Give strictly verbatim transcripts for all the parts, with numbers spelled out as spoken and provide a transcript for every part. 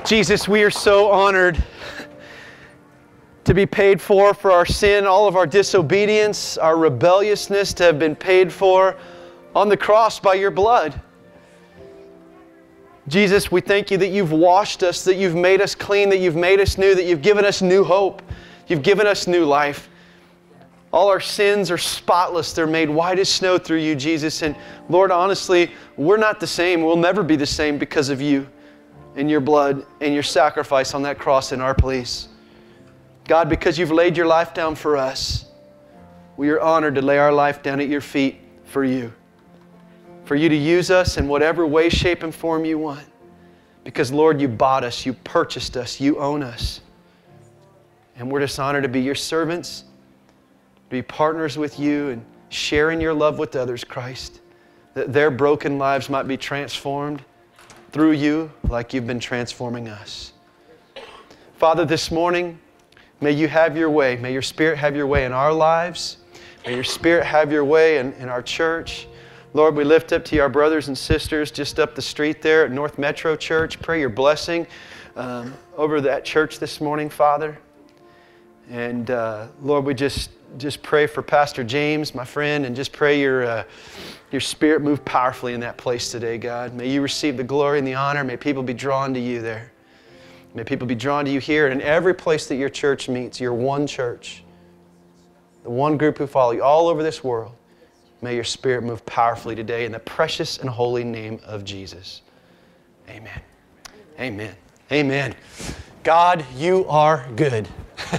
Jesus, we are so honored to be paid for for our sin, all of our disobedience, our rebelliousness to have been paid for on the cross by your blood. Jesus, we thank you that you've washed us, that you've made us clean, that you've made us new, that you've given us new hope. You've given us new life. All our sins are spotless. They're made white as snow through you, Jesus. And Lord, honestly, we're not the same. We'll never be the same because of you and your blood and your sacrifice on that cross in our place. God, because you've laid your life down for us, we are honored to lay our life down at your feet for you. For you to use us in whatever way, shape, and form you want. Because, Lord, you bought us, you purchased us, you own us. And we're just honored to be your servants, to be partners with you and sharing your love with others, Christ. That their broken lives might be transformed through you like you've been transforming us. Father, this morning, may you have your way. May your Spirit have your way in our lives. May your Spirit have your way in, in our church. Lord, we lift up to you our brothers and sisters just up the street there at North Metro Church. Pray your blessing um, over that church this morning, Father. And uh, Lord, we just, just pray for Pastor James, my friend, and just pray your, uh, your Spirit move powerfully in that place today, God. May you receive the glory and the honor. May people be drawn to you there. May people be drawn to you here and in every place that your church meets, your one church, the one group who follow you all over this world. May your Spirit move powerfully today in the precious and holy name of Jesus. Amen. Amen. Amen. God, you are good.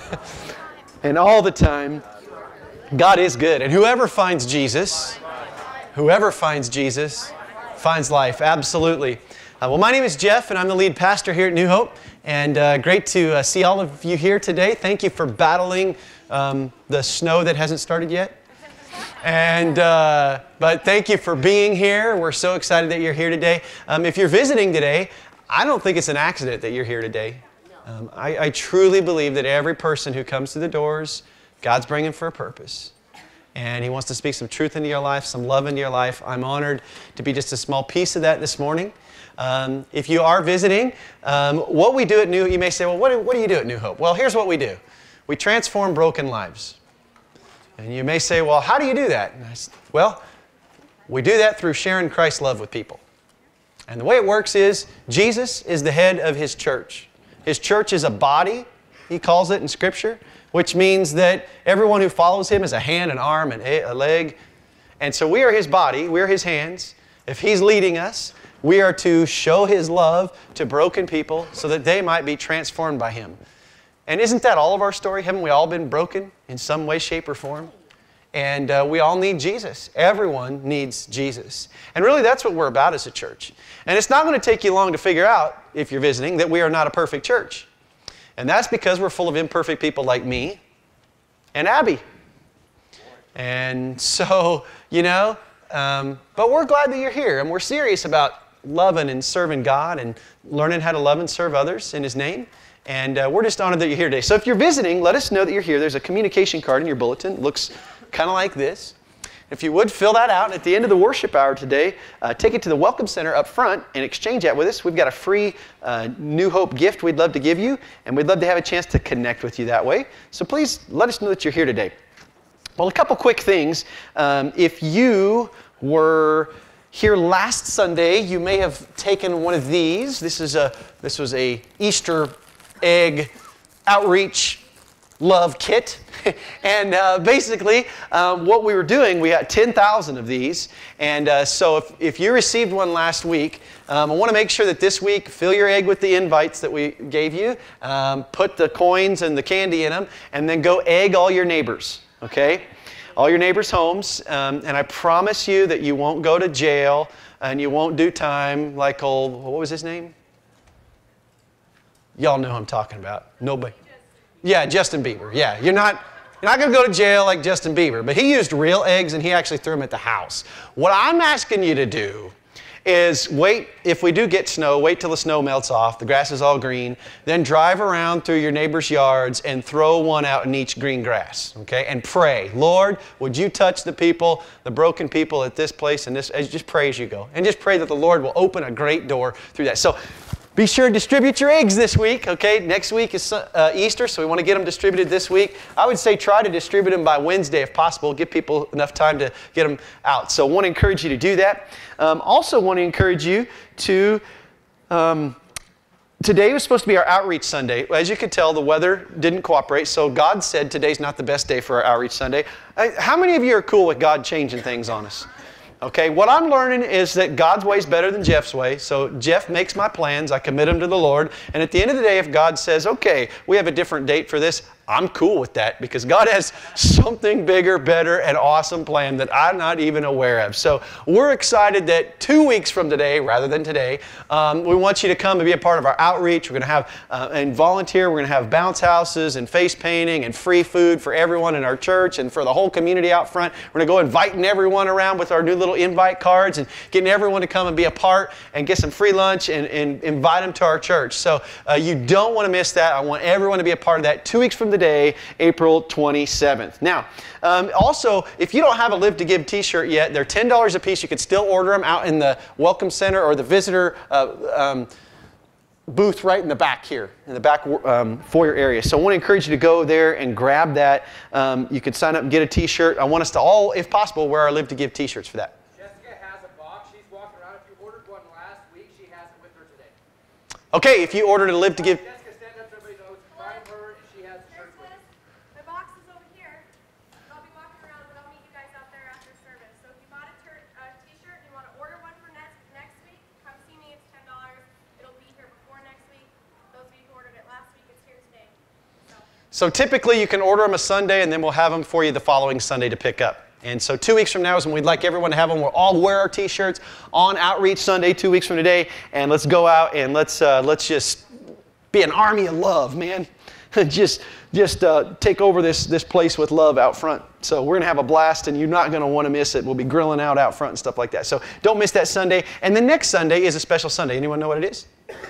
And all the time, God is good. And whoever finds Jesus, whoever finds Jesus, finds life. Absolutely. Uh, well, my name is Jeff, and I'm the lead pastor here at New Hope. And uh, great to uh, see all of you here today. Thank you for battling um, the snow that hasn't started yet. And uh, but thank you for being here. We're so excited that you're here today. Um, if you're visiting today, I don't think it's an accident that you're here today. Um, I, I truly believe that every person who comes through the doors, God's bringing for a purpose. And He wants to speak some truth into your life, some love into your life. I'm honored to be just a small piece of that this morning. Um, if you are visiting, um, what we do at New Hope, you may say, well, what do, what do you do at New Hope? Well, here's what we do. We transform broken lives. And you may say, well, how do you do that? And I said, well, we do that through sharing Christ's love with people. And the way it works is Jesus is the head of His church. His church is a body, He calls it in Scripture, which means that everyone who follows Him is a hand, an arm, and a leg. And so we are His body, we're His hands. If He's leading us, we are to show His love to broken people so that they might be transformed by Him. And isn't that all of our story? Haven't we all been broken in some way, shape, or form? And uh, we all need Jesus. Everyone needs Jesus. And really that's what we're about as a church. And it's not going to take you long to figure out, if you're visiting, that we are not a perfect church. And that's because we're full of imperfect people like me and Abby. And so, you know, um, but we're glad that you're here. And we're serious about loving and serving God and learning how to love and serve others in His name. And uh, we're just honored that you're here today. So if you're visiting, let us know that you're here. There's a communication card in your bulletin. It looks kind of like this. If you would, fill that out. At the end of the worship hour today, uh, take it to the Welcome Center up front and exchange that with us. We've got a free uh, New Hope gift we'd love to give you, and we'd love to have a chance to connect with you that way. So please let us know that you're here today. Well, a couple quick things. Um, if you were here last Sunday, you may have taken one of these. This is a this was a Easter egg outreach love kit. And uh, basically um, what we were doing, we had ten thousand of these. And uh, so if, if you received one last week, um, I want to make sure that this week, fill your egg with the invites that we gave you, um, put the coins and the candy in them, and then go egg all your neighbors, okay? All your neighbors' homes. Um, and I promise you that you won't go to jail and you won't do time like old, what was his name? Y'all know who I'm talking about. Nobody. Yeah, Justin Bieber. Yeah, you're not, you're not going to go to jail like Justin Bieber, but he used real eggs and he actually threw them at the house. What I'm asking you to do is wait, if we do get snow, wait till the snow melts off, the grass is all green, then drive around through your neighbor's yards and throw one out in each green grass, okay? And pray, Lord, would you touch the people, the broken people at this place and this, just pray as you go. And just pray that the Lord will open a great door through that. So Be sure to distribute your eggs this week, okay? Next week is uh, Easter, so we want to get them distributed this week. I would say try to distribute them by Wednesday if possible. Give people enough time to get them out. So I want to encourage you to do that. Um, also want to encourage you to... Um, Today was supposed to be our Outreach Sunday. As you could tell, the weather didn't cooperate, so God said today's not the best day for our Outreach Sunday. How many of you are cool with God changing things on us? Okay, what I'm learning is that God's way is better than Jeff's way. So Jeff makes my plans, I commit them to the Lord, and at the end of the day, if God says, okay, we have a different date for this, I'm cool with that because God has something bigger, better, and awesome plan that I'm not even aware of. So we're excited that two weeks from today, rather than today, um, we want you to come and be a part of our outreach. We're going to have, uh, and volunteer, we're going to have bounce houses and face painting and free food for everyone in our church and for the whole community out front. We're going to go inviting everyone around with our new little invite cards and getting everyone to come and be a part and get some free lunch and, and invite them to our church. So uh, you don't want to miss that. I want everyone to be a part of that two weeks from today, April twenty-seventh. Now, um, also, if you don't have a Live to Give t-shirt yet, they're ten dollars a piece. You could still order them out in the Welcome Center or the visitor uh, um, booth right in the back here, in the back um, foyer area. So I want to encourage you to go there and grab that. Um, you could sign up and get a t-shirt. I want us to all, if possible, wear our Live to Give t-shirts for that. Jessica has a box. She's walking around. If you ordered one last week, she has it with her today. Okay, if you ordered a Live to Give... Jessica, stand up so everybody knows. Find her, and she has a shirt with her. My box is over here. I'll be walking around, but I'll meet you guys out there after service. So if you bought a t-shirt and you want to order one for next next week, come see me. It's ten dollars. It'll be here before next week. Those of you who ordered it last week, it's here today. So So, typically you can order them a Sunday and then we'll have them for you the following Sunday to pick up. And so two weeks from now is when we'd like everyone to have them. We'll all wear our t-shirts on Outreach Sunday, two weeks from today. And let's go out and let's uh, let's just be an army of love, man. just just uh, take over this, this place with love out front. So we're going to have a blast, and you're not going to want to miss it. We'll be grilling out out front and stuff like that. So don't miss that Sunday. And the next Sunday is a special Sunday. Anyone know what it is?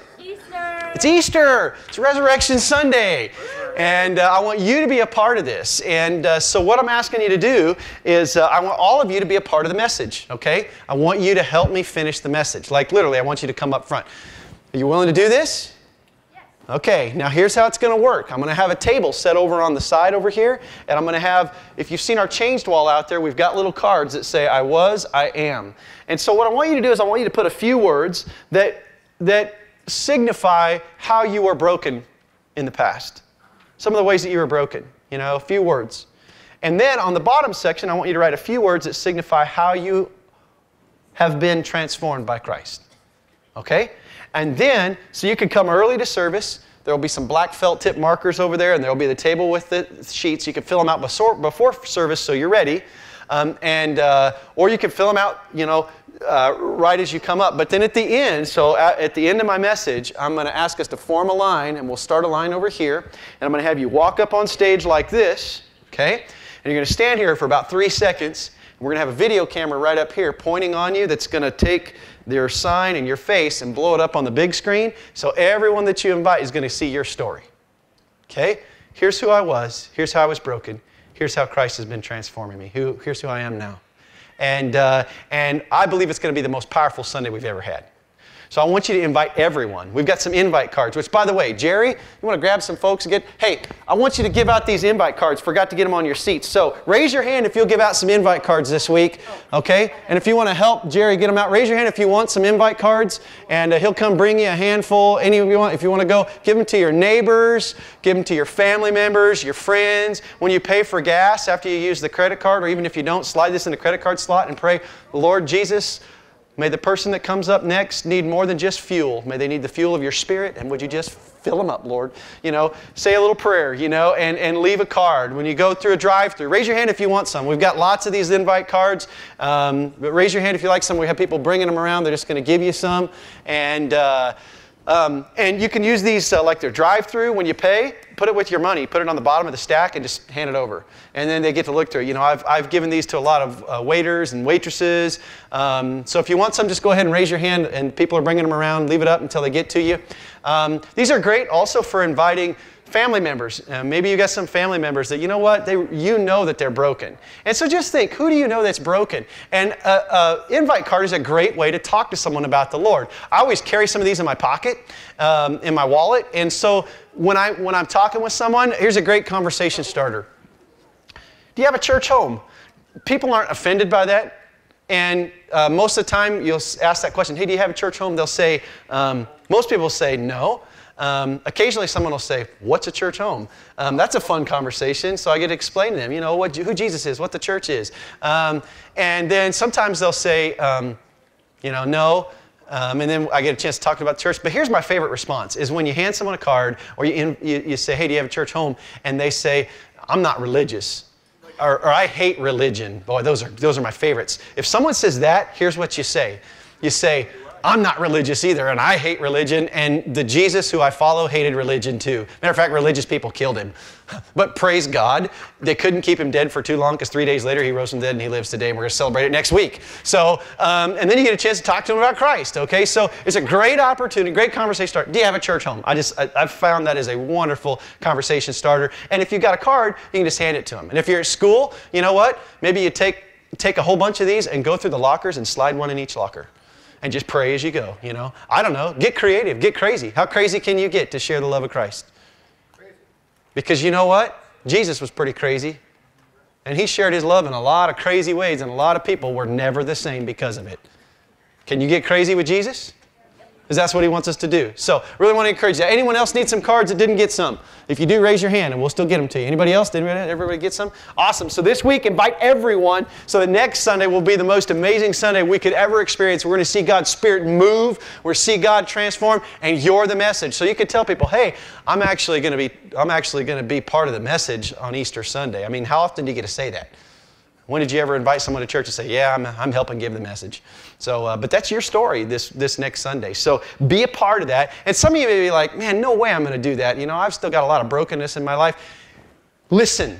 Easter. It's Easter. It's Resurrection Sunday. And uh, I want you to be a part of this. And uh, so what I'm asking you to do is uh, I want all of you to be a part of the message, okay? I want you to help me finish the message. Like literally, I want you to come up front. Are you willing to do this? Yes. Okay, now here's how it's going to work. I'm going to have a table set over on the side over here. And I'm going to have, if you've seen our changed wall out there, we've got little cards that say, I was, I am. And so what I want you to do is I want you to put a few words that, that signify how you were broken in the past. Some of the ways that you were broken, you know, a few words. And then on the bottom section, I want you to write a few words that signify how you have been transformed by Christ. Okay? And then, so you can come early to service. There will be some black felt tip markers over there, and there will be the table with the sheets. You can fill them out before, before service so you're ready. Um, and, uh, or you can fill them out, you know, Uh, right as you come up. But then at the end, so at, at the end of my message, I'm going to ask us to form a line, and we'll start a line over here. And I'm going to have you walk up on stage like this, okay? And you're going to stand here for about three seconds. And we're going to have a video camera right up here pointing on you that's going to take their sign and your face and blow it up on the big screen. So everyone that you invite is going to see your story. Okay? Here's who I was. Here's how I was broken. Here's how Christ has been transforming me. Who, here's who I am now. And, uh, and I believe it's going to be the most powerful Sunday we've ever had. So I want you to invite everyone. We've got some invite cards, which, by the way, Jerry, you want to grab some folks and get, hey, I want you to give out these invite cards. Forgot to get them on your seats. So raise your hand if you'll give out some invite cards this week, okay? And if you want to help Jerry get them out, raise your hand if you want some invite cards, and uh, he'll come bring you a handful. Any of you want, if you want to go, give them to your neighbors, give them to your family members, your friends. When you pay for gas after you use the credit card, or even if you don't, slide this in the credit card slot and pray, Lord Jesus, may the person that comes up next need more than just fuel. May they need the fuel of your Spirit, and would you just fill them up, Lord? You know, say a little prayer, you know, and, and leave a card. When you go through a drive-thru, raise your hand if you want some. We've got lots of these invite cards, um, but raise your hand if you like some. We have people bringing them around. They're just going to give you some. And, uh, um, and you can use these uh, like their drive-thru when you pay. Put it with your money. Put it on the bottom of the stack and just hand it over. And then they get to look through it. You know, I've, I've given these to a lot of uh, waiters and waitresses. Um, so if you want some, just go ahead and raise your hand, and people are bringing them around. Leave it up until they get to you. Um, these are great also for inviting family members. Uh, maybe you got some family members that, you know what, they, you know that they're broken. And so just think, who do you know that's broken? And an uh, uh, invite card is a great way to talk to someone about the Lord. I always carry some of these in my pocket, um, in my wallet. And so when, I, when I'm talking with someone, here's a great conversation starter. Do you have a church home? People aren't offended by that. And uh, most of the time, you'll ask that question, hey, do you have a church home? They'll say, um, most people say no. Um, occasionally, someone will say, what's a church home? Um, that's a fun conversation, so I get to explain to them, you know, what, who Jesus is, what the church is. Um, and then sometimes they'll say, um, you know, no. Um, and then I get a chance to talk about church. But here's my favorite response, is when you hand someone a card, or you, in, you, you say, hey, do you have a church home? And they say, I'm not religious. Or, or I hate religion. Boy, those are, those are my favorites. If someone says that, here's what you say. You say, I'm not religious either, and I hate religion, and the Jesus who I follow hated religion too. Matter of fact, religious people killed him. But praise God, they couldn't keep him dead for too long, because three days later he rose from the dead and he lives today, and we're going to celebrate it next week. So, um, and then you get a chance to talk to him about Christ, okay? So it's a great opportunity, great conversation starter. Do you have a church home? I just, I, I've found that is a wonderful conversation starter. And if you've got a card, you can just hand it to them. And if you're at school, you know what? Maybe you take, take a whole bunch of these and go through the lockers and slide one in each locker. And just pray as you go, you know. I don't know. Get creative. Get crazy. How crazy can you get to share the love of Christ? Crazy. Because you know what? Jesus was pretty crazy. And he shared his love in a lot of crazy ways, and a lot of people were never the same because of it. Can you get crazy with Jesus? Because that's what he wants us to do. So, really want to encourage you. Anyone else need some cards that didn't get some? If you do, raise your hand and we'll still get them to you. Anybody else? Did everybody get some? Awesome. So this week, invite everyone. So the next Sunday will be the most amazing Sunday we could ever experience. We're going to see God's Spirit move. We're going to see God transform, and you're the message. So you could tell people, hey, I'm actually going to be, I'm actually going to be part of the message on Easter Sunday. I mean, how often do you get to say that? When did you ever invite someone to church and say, yeah, I'm, I'm helping give the message? So, uh, but that's your story this, this next Sunday. So be a part of that. And some of you may be like, man, no way I'm going to do that. You know, I've still got a lot of brokenness in my life. Listen,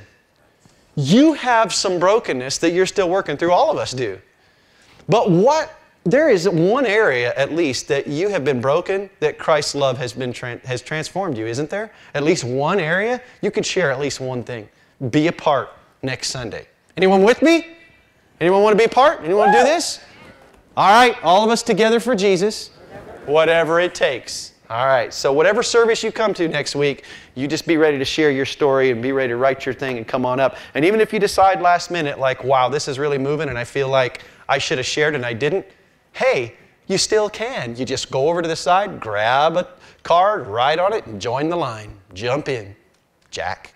you have some brokenness that you're still working through. All of us do. But what, there is one area at least that you have been broken, that Christ's love has, been tra- has transformed you, isn't there? At least one area? You could share at least one thing. Be a part next Sunday. Anyone with me? Anyone want to be a part? Anyone want to do this? All right, all of us together for Jesus, whatever it takes. All right, so whatever service you come to next week, you just be ready to share your story and be ready to write your thing and come on up. And even if you decide last minute, like, wow, this is really moving and I feel like I should have shared and I didn't, hey, you still can. You just go over to the side, grab a card, write on it, and join the line. Jump in, Jack.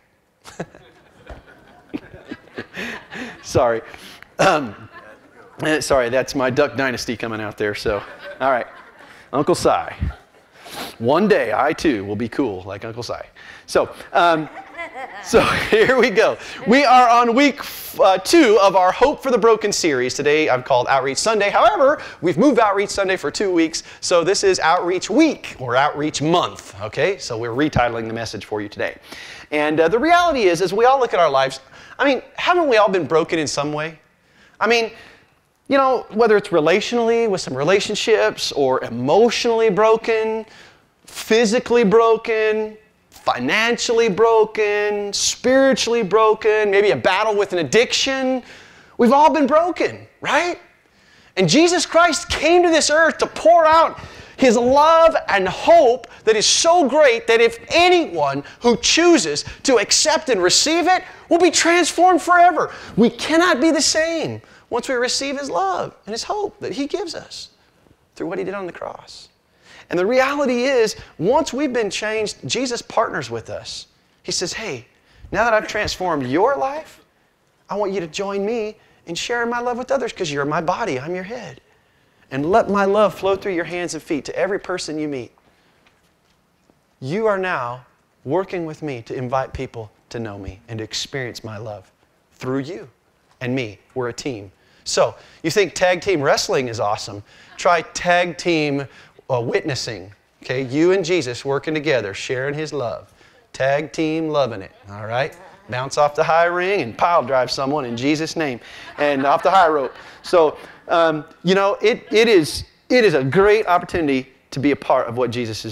Sorry. Um, sorry, that's my Duck Dynasty coming out there. So, all right. Uncle Si. One day, I too will be cool like Uncle Si. So, um, so here we go. We are on week uh, two of our Hope for the Broken series. Today I've called Outreach Sunday. However, we've moved Outreach Sunday for two weeks. So this is Outreach Week or Outreach Month. Okay, so we're retitling the message for you today. And uh, the reality is, as we all look at our lives, I mean, haven't we all been broken in some way? I mean, you know, whether it's relationally with some relationships or emotionally broken, physically broken, financially broken, spiritually broken, maybe a battle with an addiction. We've all been broken, right? And Jesus Christ came to this earth to pour out His love and hope that is so great that if anyone who chooses to accept and receive it will be transformed forever. We cannot be the same once we receive His love and His hope that He gives us through what He did on the cross. And the reality is, once we've been changed, Jesus partners with us. He says, hey, now that I've transformed your life, I want you to join me in sharing my love with others because you're my body, I'm your head. And let my love flow through your hands and feet to every person you meet. You are now working with me to invite people to know me and to experience my love through you and me. We're a team. So, you think tag team wrestling is awesome. Try tag team uh, witnessing. Okay, you and Jesus working together, sharing His love. Tag team loving it, all right? Bounce off the high ring and pile drive someone in Jesus' name. And off the high rope. So, um, you know, it, it, is, it is a great opportunity to be a part of what Jesus is doing.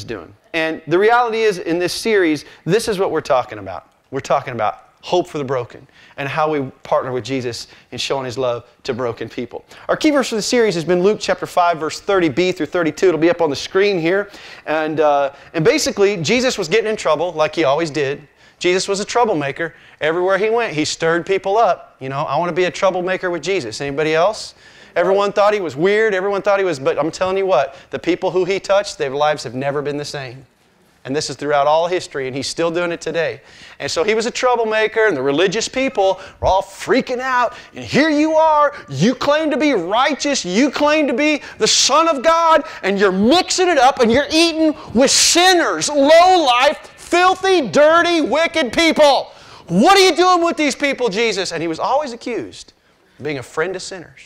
And the reality is, in this series, this is what we're talking about. We're talking about hope for the broken and how we partner with Jesus in showing His love to broken people. Our key verse for the series has been Luke chapter five, verse thirty b through thirty-two. It'll be up on the screen here. And, uh, and basically, Jesus was getting in trouble like He always did. Jesus was a troublemaker. Everywhere He went, He stirred people up. You know, I want to be a troublemaker with Jesus. Anybody else? Everyone thought He was weird. Everyone thought He was, but I'm telling you what, the people who He touched, their lives have never been the same. And this is throughout all history, and He's still doing it today. And so He was a troublemaker, and the religious people were all freaking out. And here you are, you claim to be righteous, you claim to be the Son of God, and you're mixing it up, and you're eating with sinners, low-life, filthy, dirty, wicked people. What are you doing with these people, Jesus? And He was always accused of being a friend to sinners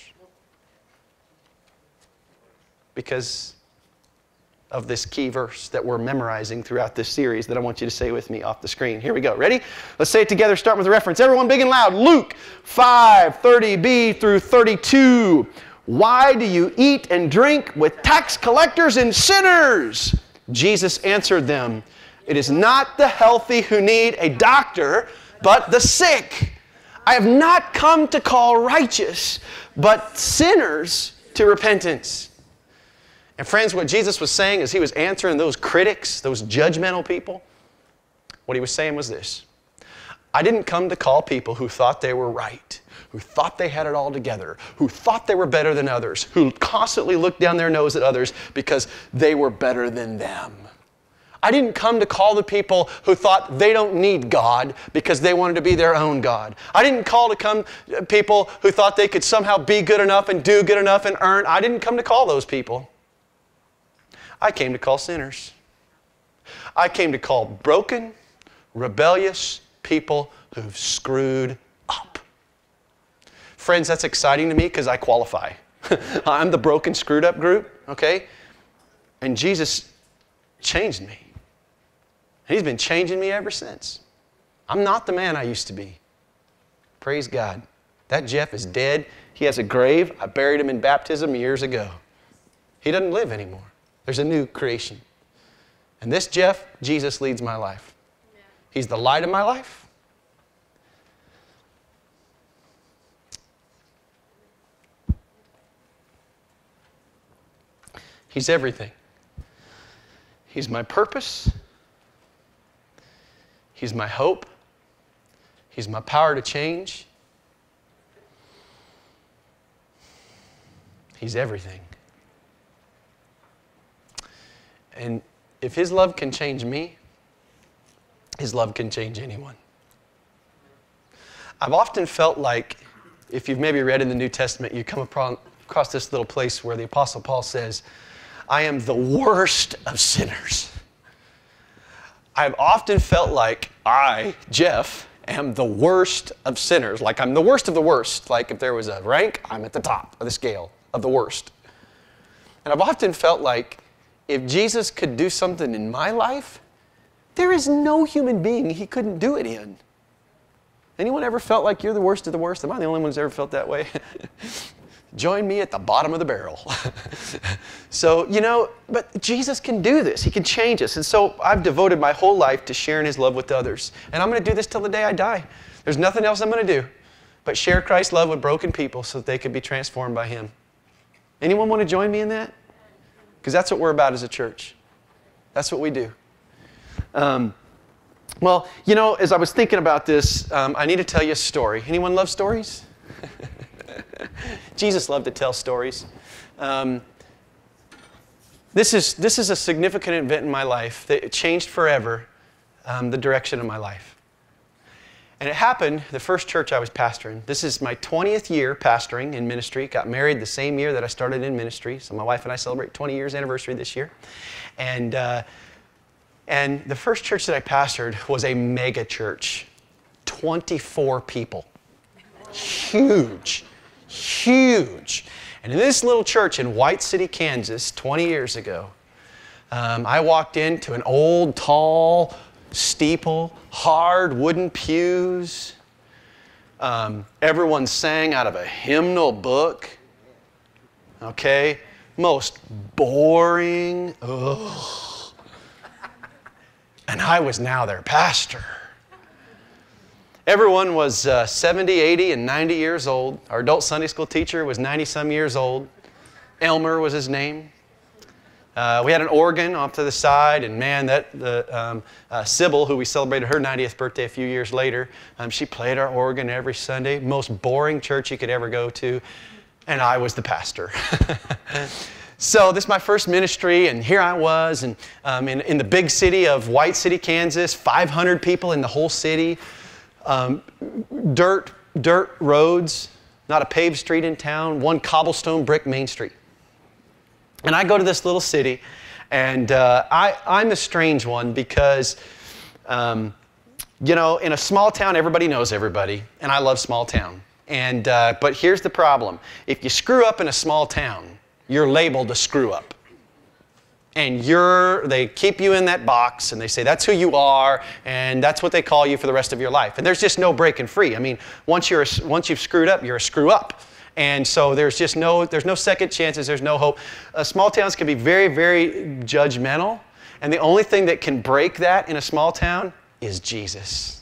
because of this key verse that we're memorizing throughout this series that I want you to say with me off the screen. Here we go. Ready? Let's say it together. Start with the reference. Everyone big and loud. Luke five, thirty b through thirty-two. Why do you eat and drink with tax collectors and sinners? Jesus answered them, it is not the healthy who need a doctor, but the sick. I have not come to call righteous, but sinners to repentance. And friends, what Jesus was saying as He was answering those critics, those judgmental people, what He was saying was this. I didn't come to call people who thought they were right, who thought they had it all together, who thought they were better than others, who constantly looked down their nose at others because they were better than them. I didn't come to call the people who thought they don't need God because they wanted to be their own God. I didn't call to come people who thought they could somehow be good enough and do good enough and earn. I didn't come to call those people. I came to call sinners. I came to call broken, rebellious people who've screwed up. Friends, that's exciting to me because I qualify. I'm the broken, screwed up group, okay? And Jesus changed me. He's been changing me ever since. I'm not the man I used to be. Praise God. That Jeff is dead. He has a grave. I buried him in baptism years ago. He doesn't live anymore. There's a new creation. And this Jeff, Jesus leads my life. He's the light of my life. He's everything. He's my purpose. He's my hope. He's my power to change. He's everything. And if His love can change me, His love can change anyone. I've often felt like, if you've maybe read in the New Testament, you come across this little place where the Apostle Paul says, I am the worst of sinners. I've often felt like I, Jeff, am the worst of sinners. Like I'm the worst of the worst. Like if there was a rank, I'm at the top of the scale of the worst. And I've often felt like if Jesus could do something in my life, there is no human being He couldn't do it in. Anyone ever felt like you're the worst of the worst? Am I the only one who's ever felt that way? Join me at the bottom of the barrel. So, you know, but Jesus can do this. He can change us. And so I've devoted my whole life to sharing His love with others. And I'm going to do this till the day I die. There's nothing else I'm going to do but share Christ's love with broken people so that they can be transformed by Him. Anyone want to join me in that? Because that's what we're about as a church. That's what we do. Um, well, you know, as I was thinking about this, um, I need to tell you a story. Anyone love stories? Jesus loved to tell stories. Um, this is, this is a significant event in my life that changed forever um, the direction of my life. And it happened the first church I was pastoring. This is my twentieth year pastoring in ministry. Got married the same year that I started in ministry. So my wife and I celebrate twenty years anniversary this year. And, uh, and the first church that I pastored was a mega church. twenty-four people. Huge. Huge. And in this little church in White City, Kansas, twenty years ago, um, I walked into an old, tall steeple, hard wooden pews. Um, everyone sang out of a hymnal book. Okay? Most boring. Ugh. And I was now their pastor. Everyone was uh, seventy, eighty, and ninety years old. Our adult Sunday school teacher was ninety-some years old. Elmer was his name. Uh, we had an organ off to the side, and man, that the um, uh, Sybil, who we celebrated her ninetieth birthday a few years later, um, she played our organ every Sunday. Most boring church you could ever go to, and I was the pastor. So this is my first ministry, and here I was, and um, in, in the big city of White City, Kansas, five hundred people in the whole city, um, dirt, dirt roads, not a paved street in town, one cobblestone brick main street. And I go to this little city, and uh, I, I'm the strange one because, um, you know, in a small town, everybody knows everybody, and I love small town. And, uh, but here's the problem. If you screw up in a small town, you're labeled a screw up. And you're, they keep you in that box, and they say that's who you are, and that's what they call you for the rest of your life. And there's just no breaking free. I mean, once, you're a, once you've screwed up, you're a screw up. And so there's just no, there's no second chances, there's no hope. Uh, small towns can be very, very judgmental. And the only thing that can break that in a small town is Jesus.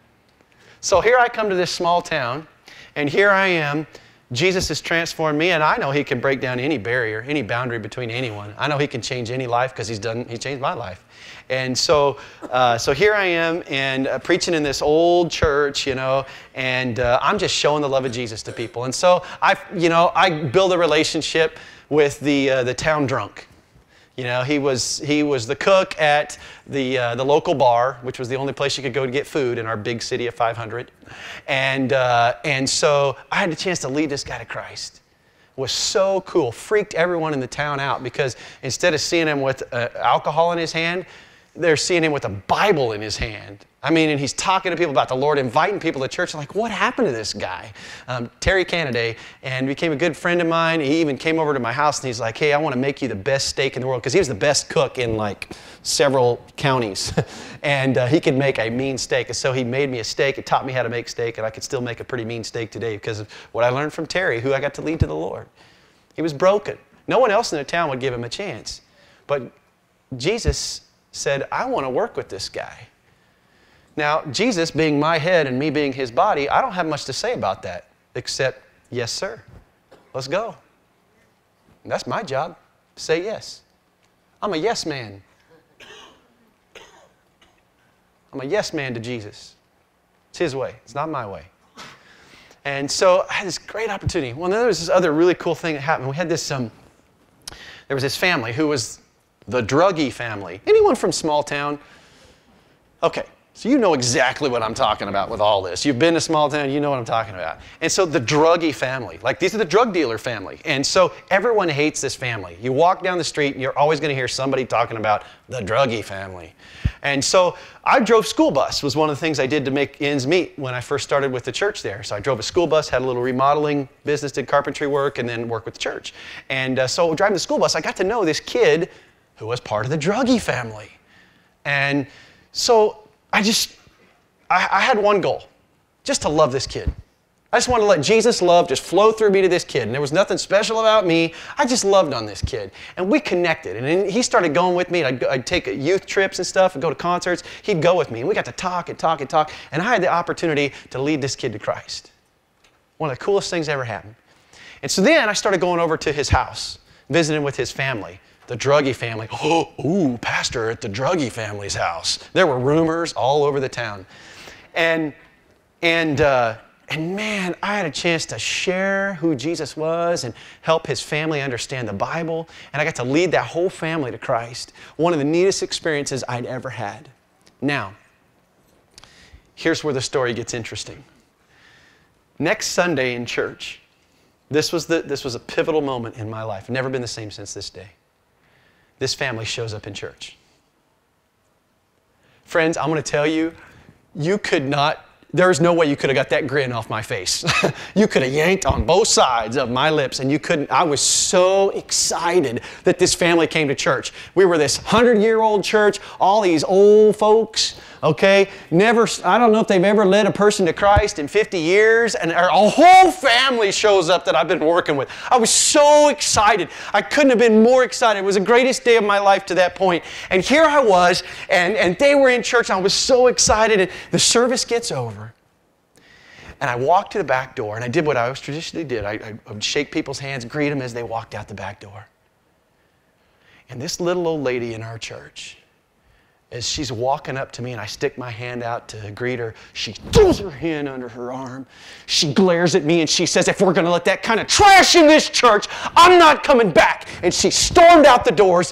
So here I come to this small town, and here I am. Jesus has transformed me, and I know He can break down any barrier, any boundary between anyone. I know He can change any life because He's done, He changed my life. And so, uh, so here I am, and uh, preaching in this old church, you know, and uh, I'm just showing the love of Jesus to people. And so I, you know, I build a relationship with the uh, the town drunk. You know, he was he was the cook at the uh, the local bar, which was the only place you could go to get food in our big city of five hundred. And uh, and so I had the chance to lead this guy to Christ. It was so cool. Freaked everyone in the town out because instead of seeing him with uh, alcohol in his hand, they're seeing him with a Bible in his hand. I mean, and he's talking to people about the Lord, inviting people to church. I'm like, what happened to this guy? Um, Terry Canaday, and became a good friend of mine. He even came over to my house, and he's like, hey, I want to make you the best steak in the world, because he was the best cook in like several counties. And uh, he could make a mean steak. And so he made me a steak. It taught me how to make steak, and I could still make a pretty mean steak today because of what I learned from Terry, who I got to lead to the Lord. He was broken. No one else in the town would give him a chance. But Jesus said, I want to work with this guy. Now, Jesus being my head and me being His body, I don't have much to say about that, except, yes, sir. Let's go. And that's my job, say yes. I'm a yes man. I'm a yes man to Jesus. It's His way. It's not my way. And so I had this great opportunity. Well, then there was this other really cool thing that happened. We had this, um, there was this family who was the Druggy family. Anyone from small town? Okay, so you know exactly what I'm talking about with all this. You've been to small town, you know what I'm talking about. And so the Druggy family, like these are the drug dealer family. And so everyone hates this family. You walk down the street and you're always going to hear somebody talking about the Druggy family. And so I drove school bus, was one of the things I did to make ends meet when I first started with the church there. So I drove a school bus, had a little remodeling business, did carpentry work, and then worked with the church. And uh, so driving the school bus, I got to know this kid who was part of the Druggy family. And so I just, I, I had one goal, just to love this kid. I just wanted to let Jesus' love just flow through me to this kid. And there was nothing special about me. I just loved on this kid. And we connected. And then he started going with me. I'd, I'd take youth trips and stuff and go to concerts. He'd go with me. And we got to talk and talk and talk. And I had the opportunity to lead this kid to Christ. One of the coolest things ever happened. And so then I started going over to his house, visiting with his family. The Druggy family. Oh, ooh, pastor at the Druggy family's house. There were rumors all over the town. And, and, uh, and man, I had a chance to share who Jesus was and help his family understand the Bible. And I got to lead that whole family to Christ. One of the neatest experiences I'd ever had. Now, here's where the story gets interesting. Next Sunday in church, this was, the, this was a pivotal moment in my life. Never been the same since this day. This family shows up in church. Friends, I'm going to tell you, you could not, there's no way you could have got that grin off my face. You could have yanked on both sides of my lips, and you couldn't. I was so excited that this family came to church. We were this hundred-year-old church, all these old folks, okay? Never, I don't know if they've ever led a person to Christ in fifty years, and our whole family shows up that I've been working with. I was so excited. I couldn't have been more excited. It was the greatest day of my life to that point. And here I was, and, and they were in church, and I was so excited, and the service gets over. And I walked to the back door, and I did what I always traditionally did. I, I would shake people's hands, greet them as they walked out the back door. And this little old lady in our church, as she's walking up to me and I stick my hand out to greet her, she throws her hand under her arm. She glares at me and she says, if we're going to let that kind of trash in this church, I'm not coming back. And she stormed out the doors.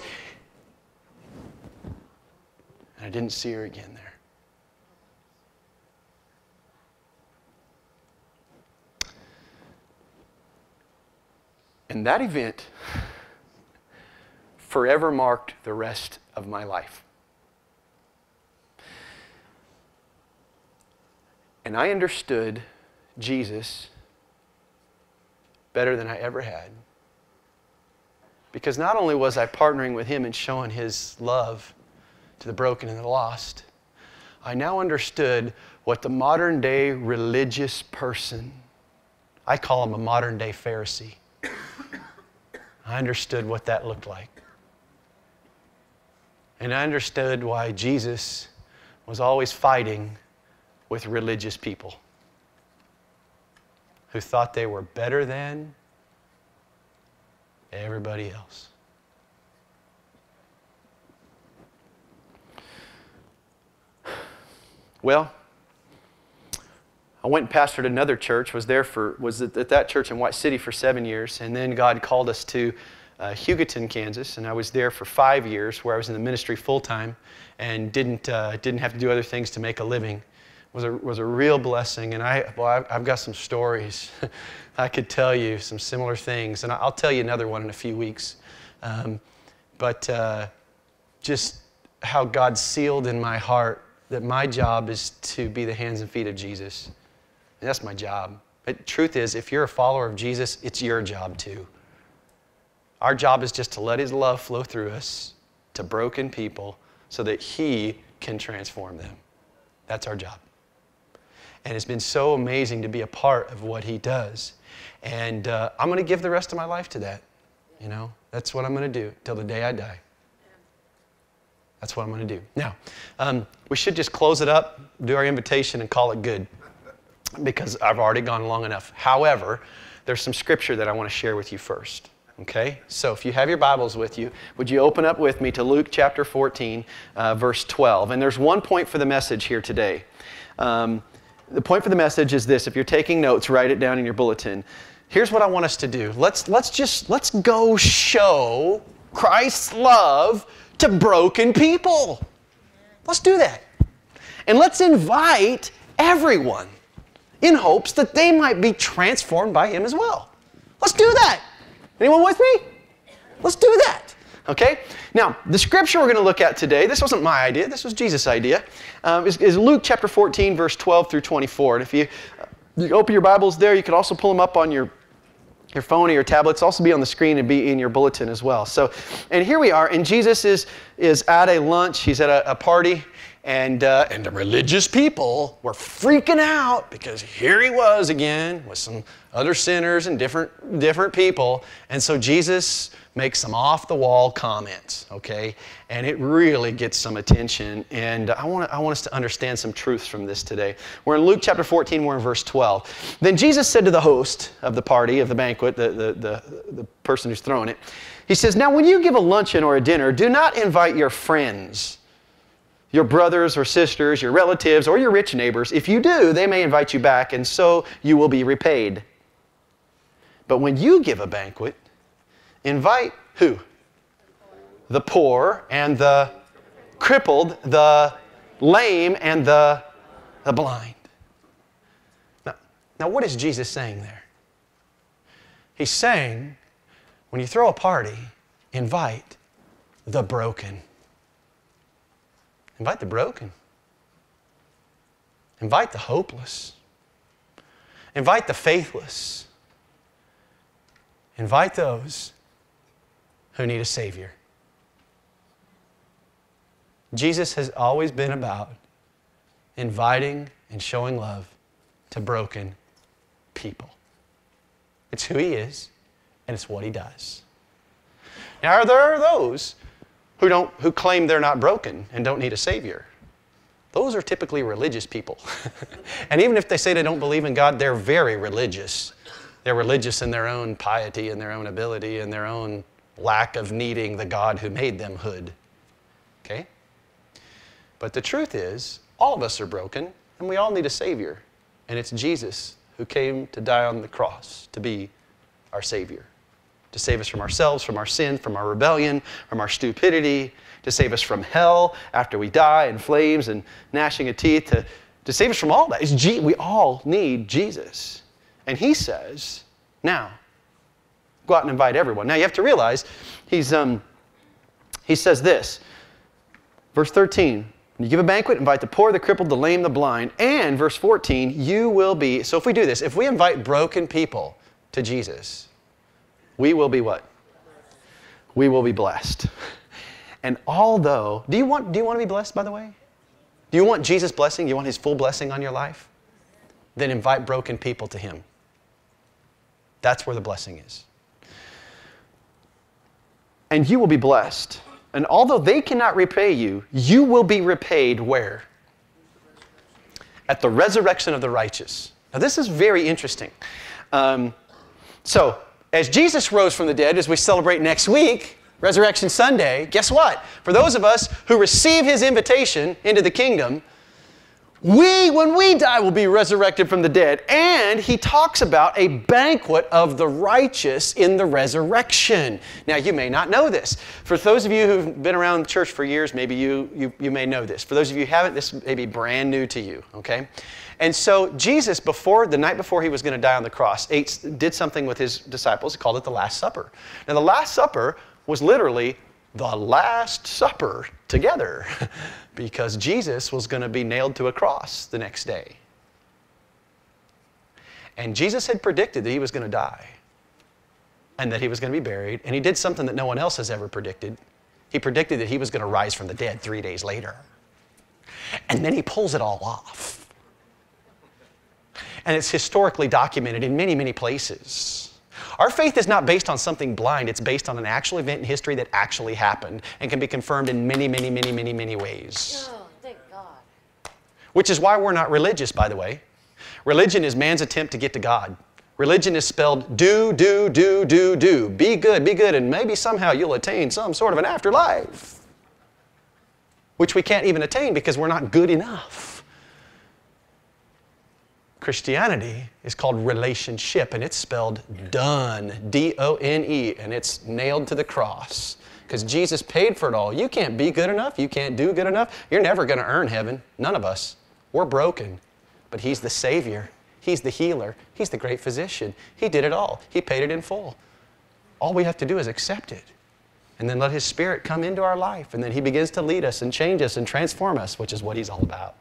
And I didn't see her again there. And that event forever marked the rest of my life. And I understood Jesus better than I ever had. Because not only was I partnering with Him and showing His love to the broken and the lost, I now understood what the modern day religious person, I call him a modern day Pharisee. I understood what that looked like. And I understood why Jesus was always fighting with religious people who thought they were better than everybody else. Well, I went and pastored another church, was there for, was at that church in White City for seven years, and then God called us to uh, Hugoton, Kansas, and I was there for five years where I was in the ministry full-time and didn't, uh, didn't have to do other things to make a living. Was a, was a real blessing, and I, well, I've, I've got some stories. I could tell you some similar things, and I'll tell you another one in a few weeks. Um, but uh, just how God sealed in my heart that my job is to be the hands and feet of Jesus. And that's my job. But the truth is, if you're a follower of Jesus, it's your job too. Our job is just to let His love flow through us to broken people so that He can transform them. That's our job. And it's been so amazing to be a part of what He does. And uh, I'm going to give the rest of my life to that. You know, that's what I'm going to do till the day I die. That's what I'm going to do. Now, um, we should just close it up, do our invitation, and call it good, because I've already gone long enough. However, there's some scripture that I want to share with you first. Okay? So if you have your Bibles with you, would you open up with me to Luke chapter fourteen, uh, verse twelve. And there's one point for the message here today. Um, the point for the message is this. If you're taking notes, write it down in your bulletin. Here's what I want us to do. Let's, let's just, let's go show Christ's love to broken people. Let's do that. And let's invite everyone in hopes that they might be transformed by Him as well. Let's do that. Anyone with me? Let's do that. Okay? Now, the scripture we're going to look at today, this wasn't my idea, this was Jesus' idea, um, is, is Luke chapter fourteen, verse twelve through twenty-four. And if you, uh, you open your Bibles there, you can also pull them up on your your phone or your tablets, also be on the screen and be in your bulletin as well. So, and here we are, and Jesus is, is at a lunch, He's at a, a party, and, uh, and the religious people were freaking out because here He was again with some other sinners and different, different people. And so Jesus makes some off-the-wall comments, okay? And it really gets some attention. And I want, I want us to understand some truths from this today. We're in Luke chapter fourteen, we're in verse twelve. Then Jesus said to the host of the party, of the banquet, the, the, the, the person who's throwing it, He says, now when you give a luncheon or a dinner, do not invite your friends, your brothers or sisters, your relatives, or your rich neighbors. If you do, they may invite you back, and so you will be repaid. But when you give a banquet, invite who? The poor and the crippled, the lame and the, the blind. Now, now, what is Jesus saying there? He's saying, when you throw a party, invite the broken. Invite the broken. Invite the hopeless. Invite the faithless. Invite those who need a Savior. Jesus has always been about inviting and showing love to broken people. It's who He is, and it's what He does. Now, there are those who don't, who claim they're not broken and don't need a Savior. Those are typically religious people. And even if they say they don't believe in God, they're very religious. They're religious in their own piety and their own ability and their own lack of needing the God who made them hood. Okay? But the truth is, all of us are broken, and we all need a Savior. And it's Jesus who came to die on the cross to be our Savior, to save us from ourselves, from our sin, from our rebellion, from our stupidity, to save us from hell after we die in flames and gnashing of teeth, to, to save us from all that. It's G- we all need Jesus. And He says, now, go out and invite everyone. Now you have to realize, he's, um, he says this, verse thirteen, when you give a banquet, invite the poor, the crippled, the lame, the blind. And verse fourteen, you will be, so if we do this, if we invite broken people to Jesus, we will be what? We will be blessed. And although, do you want, do you want to be blessed, by the way? Do you want Jesus' blessing? Do you want His full blessing on your life? Then invite broken people to Him. That's where the blessing is. And you will be blessed. And although they cannot repay you, you will be repaid where? At the resurrection of the righteous. Now this is very interesting. Um, so, as Jesus rose from the dead, as we celebrate next week, Resurrection Sunday, guess what? For those of us who receive His invitation into the kingdom, we, when we die, will be resurrected from the dead. And He talks about a banquet of the righteous in the resurrection. Now, you may not know this. For those of you who've been around the church for years, maybe you, you, you may know this. For those of you who haven't, this may be brand new to you, okay? And so Jesus, before the night before He was going to die on the cross, ate, did something with His disciples. He called it the Last Supper. Now, the Last Supper was literally the Last Supper together because Jesus was going to be nailed to a cross the next day. And Jesus had predicted that He was going to die and that He was going to be buried, and He did something that no one else has ever predicted. He predicted that He was going to rise from the dead three days later. And then He pulls it all off. And it's historically documented in many, many places. Our faith is not based on something blind. It's based on an actual event in history that actually happened and can be confirmed in many, many, many, many, many ways. Oh, thank God. Which is why we're not religious, by the way. Religion is man's attempt to get to God. Religion is spelled do, do, do, do, do. Be good, be good, and maybe somehow you'll attain some sort of an afterlife. Which we can't even attain because we're not good enough. Christianity is called relationship, and it's spelled done, D O N E, and it's nailed to the cross because Jesus paid for it all. You can't be good enough. You can't do good enough. You're never going to earn heaven. None of us. We're broken, but He's the Savior. He's the healer. He's the great physician. He did it all. He paid it in full. All we have to do is accept it and then let His Spirit come into our life, and then He begins to lead us and change us and transform us, which is what He's all about.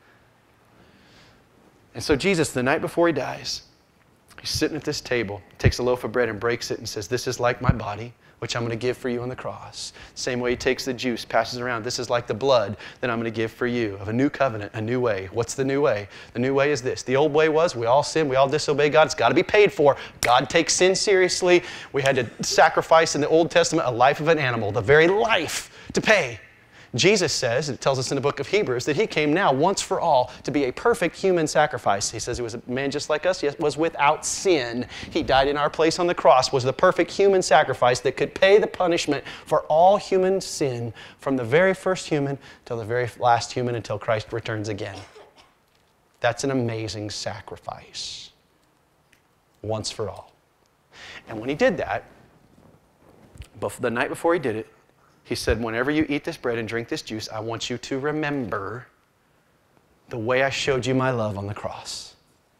And so Jesus, the night before He dies, He's sitting at this table, takes a loaf of bread and breaks it and says, this is like my body, which I'm going to give for you on the cross. Same way He takes the juice, passes it around. This is like the blood that I'm going to give for you of a new covenant, a new way. What's the new way? The new way is this. The old way was we all sin, we all disobey God. It's got to be paid for. God takes sin seriously. We had to sacrifice in the Old Testament a life of an animal, the very life to pay. Jesus says, it tells us in the book of Hebrews, that He came now once for all to be a perfect human sacrifice. He says He was a man just like us, yet was without sin. He died in our place on the cross, was the perfect human sacrifice that could pay the punishment for all human sin from the very first human till the very last human until Christ returns again. That's an amazing sacrifice. Once for all. And when He did that, the night before He did it, He said, whenever you eat this bread and drink this juice, I want you to remember the way I showed you my love on the cross.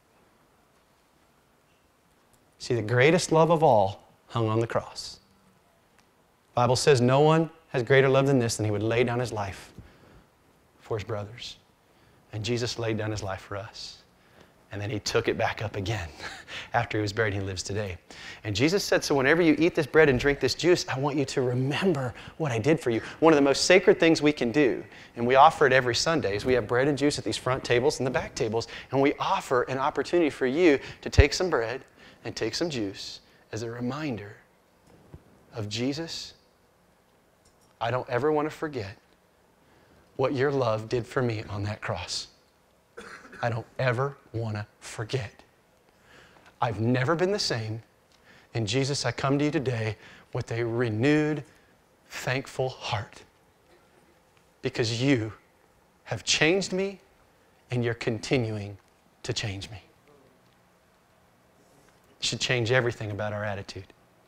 See, the greatest love of all hung on the cross. The Bible says no one has greater love than this, than He would lay down His life for His brothers. And Jesus laid down his life for us. And then he took it back up again after he was buried and he lives today. And Jesus said, so whenever you eat this bread and drink this juice, I want you to remember what I did for you. One of the most sacred things we can do, and we offer it every Sunday, is we have bread and juice at these front tables and the back tables, and we offer an opportunity for you to take some bread and take some juice as a reminder of Jesus. I don't ever want to forget what your love did for me on that cross. I don't ever want to forget. I've never been the same. And Jesus, I come to you today with a renewed, thankful heart because you have changed me and you're continuing to change me. It should change everything about our attitude.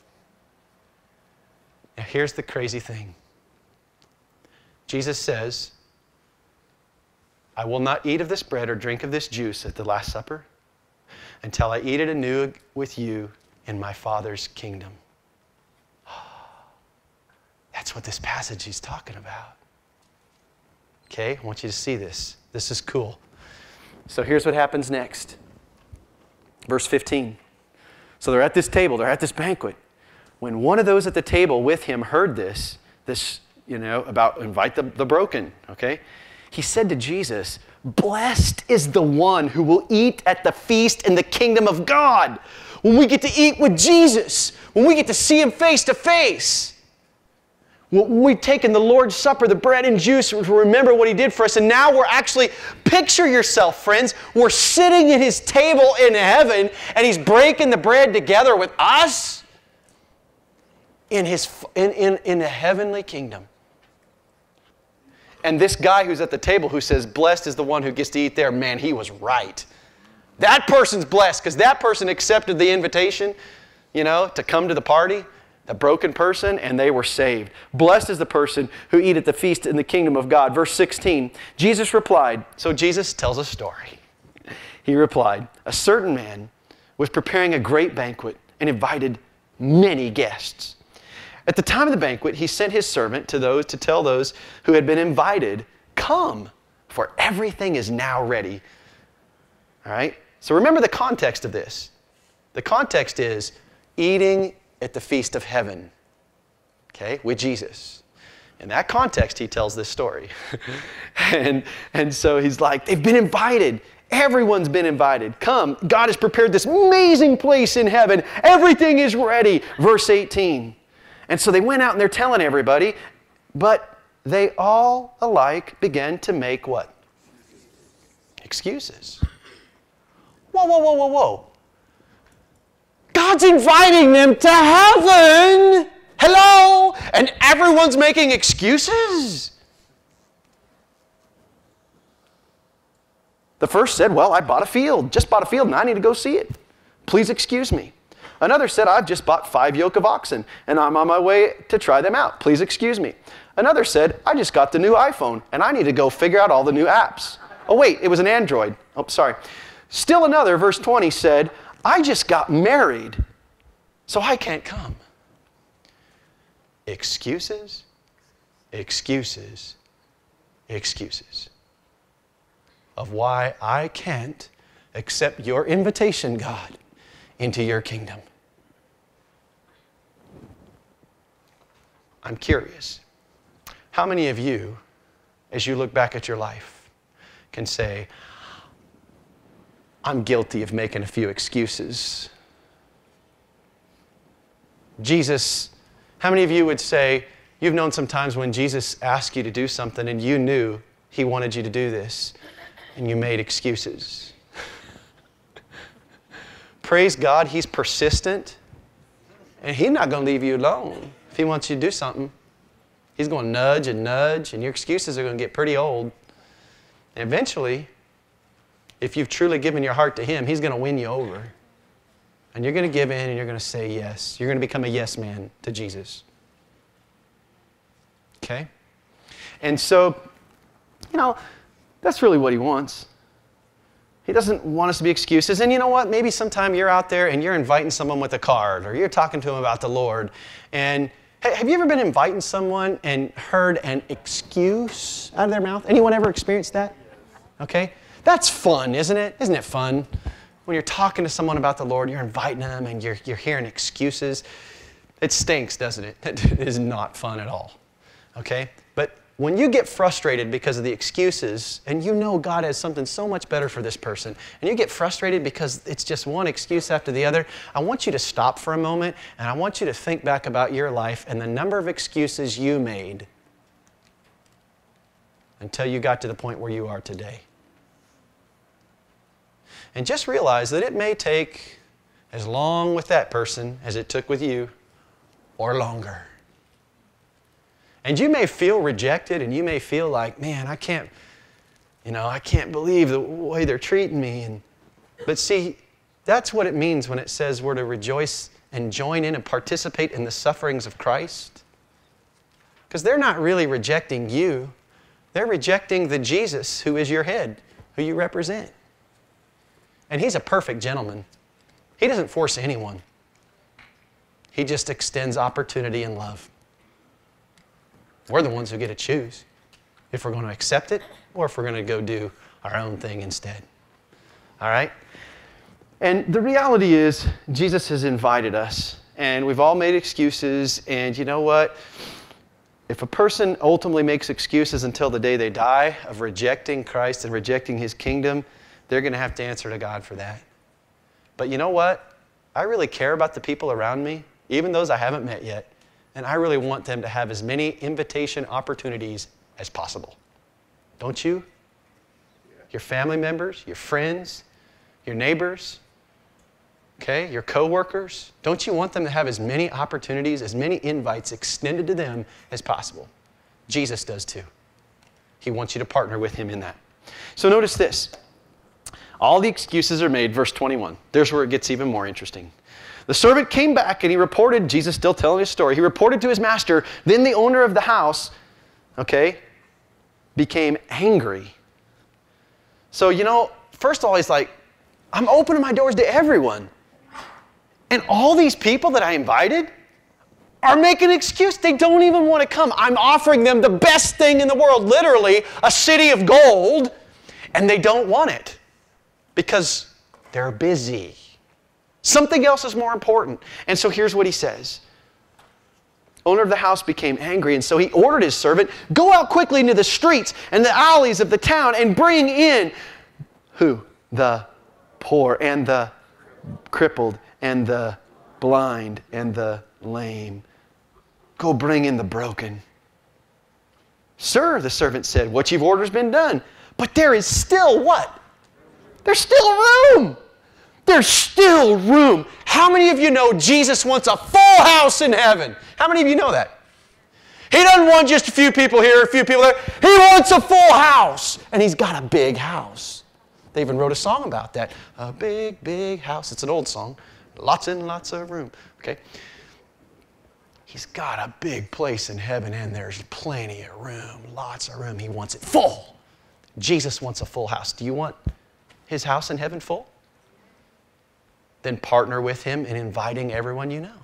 Now, here's the crazy thing. Jesus says, I will not eat of this bread or drink of this juice at the Last Supper until I eat it anew with you in my Father's kingdom. That's what this passage is talking about. Okay, I want you to see this. This is cool. So here's what happens next. Verse fifteen. So they're at this table, they're at this banquet. When one of those at the table with him heard this, this, you know, about invite the, the broken, okay? He said to Jesus, blessed is the one who will eat at the feast in the kingdom of God. When we get to eat with Jesus, when we get to see him face to face. When we take in the Lord's Supper, the bread and juice, to remember what he did for us. And now we're actually, picture yourself, friends, we're sitting at his table in heaven and he's breaking the bread together with us in, his, in, in, in the heavenly kingdom. And this guy who's at the table who says, blessed is the one who gets to eat there, man, he was right. That person's blessed because that person accepted the invitation, you know, to come to the party, the broken person, and they were saved. Blessed is the person who eat at the feast in the kingdom of God. Verse sixteen, Jesus replied, so Jesus tells a story. He replied, a certain man was preparing a great banquet and invited many guests. At the time of the banquet, he sent his servant to those to tell those who had been invited, come, for everything is now ready. All right? So remember the context of this. The context is eating at the feast of heaven, okay, with Jesus. In that context, he tells this story. and, and so he's like, they've been invited. Everyone's been invited. Come, God has prepared this amazing place in heaven. Everything is ready. Verse eighteen. And so they went out and they're telling everybody, but they all alike began to make what? Excuses. Whoa, whoa, whoa, whoa, whoa. God's inviting them to heaven. Hello? And everyone's making excuses? The first said, well, I bought a field, just bought a field and I need to go see it. Please excuse me. Another said, I've just bought five yoke of oxen and I'm on my way to try them out. Please excuse me. Another said, I just got the new iPhone and I need to go figure out all the new apps. Oh wait, it was an Android. Oh, sorry. Still another, verse twenty said, I just got married, so I can't come. Excuses, excuses, excuses of why I can't accept your invitation, God, into your kingdom. I'm curious, how many of you, as you look back at your life, can say, I'm guilty of making a few excuses? Jesus, how many of you would say, you've known some times when Jesus asked you to do something and you knew he wanted you to do this and you made excuses? Praise God, he's persistent and he's not going to leave you alone. If he wants you to do something, he's going to nudge and nudge and your excuses are going to get pretty old. And eventually, if you've truly given your heart to him, he's going to win you over. And you're going to give in and you're going to say yes. You're going to become a yes man to Jesus. Okay? And so, you know, that's really what he wants. He doesn't want us to be excuses. And you know what? Maybe sometime you're out there and you're inviting someone with a card or you're talking to them about the Lord. And hey, have you ever been inviting someone and heard an excuse out of their mouth? Anyone ever experienced that? Okay? That's fun, isn't it? Isn't it fun? When you're talking to someone about the Lord, you're inviting them and you're, you're hearing excuses. It stinks, doesn't it? It is not fun at all. Okay? But when you get frustrated because of the excuses, and you know God has something so much better for this person, and you get frustrated because it's just one excuse after the other, I want you to stop for a moment, and I want you to think back about your life and the number of excuses you made until you got to the point where you are today. And just realize that it may take as long with that person as it took with you, or longer. And you may feel rejected, and you may feel like, man, I can't, you know, I can't believe the way they're treating me. And, but see, that's what it means when it says we're to rejoice and join in and participate in the sufferings of Christ. Because they're not really rejecting you. They're rejecting the Jesus who is your head, who you represent. And He's a perfect gentleman. He doesn't force anyone. He just extends opportunity and love. We're the ones who get to choose if we're going to accept it or if we're going to go do our own thing instead. All right? And the reality is, Jesus has invited us, and we've all made excuses, and you know what? If a person ultimately makes excuses until the day they die of rejecting Christ and rejecting His kingdom, they're going to have to answer to God for that. But you know what? I really care about the people around me, even those I haven't met yet, and I really want them to have as many invitation opportunities as possible. Don't you? Your family members, your friends, your neighbors, okay, your coworkers. Don't you want them to have as many opportunities, as many invites extended to them as possible? Jesus does too. He wants you to partner with Him in that. So notice this. All the excuses are made, verse twenty-one. There's where it gets even more interesting. The servant came back and he reported, Jesus still telling his story, he reported to his master. Then the owner of the house, okay, became angry. So, you know, first of all, he's like, I'm opening my doors to everyone. And all these people that I invited are making an excuse. They don't even want to come. I'm offering them the best thing in the world, literally a city of gold, and they don't want it because they're busy. Something else is more important. And so here's what he says. Owner of the house became angry, and so he ordered his servant, go out quickly into the streets and the alleys of the town and bring in who? The poor and the crippled and the blind and the lame. Go bring in the broken. Sir, the servant said, what you've ordered has been done. But there is still what? There's still room. There's still room. How many of you know Jesus wants a full house in heaven? How many of you know that? He doesn't want just a few people here, a few people there. He wants a full house. And He's got a big house. They even wrote a song about that. A big, big house. It's an old song. Lots and lots of room. Okay? He's got a big place in heaven, and there's plenty of room. Lots of room. He wants it full. Jesus wants a full house. Do you want His house in heaven full? Then partner with Him in inviting everyone you know.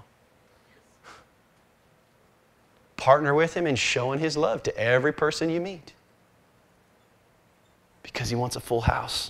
Partner with Him in showing His love to every person you meet. Because He wants a full house.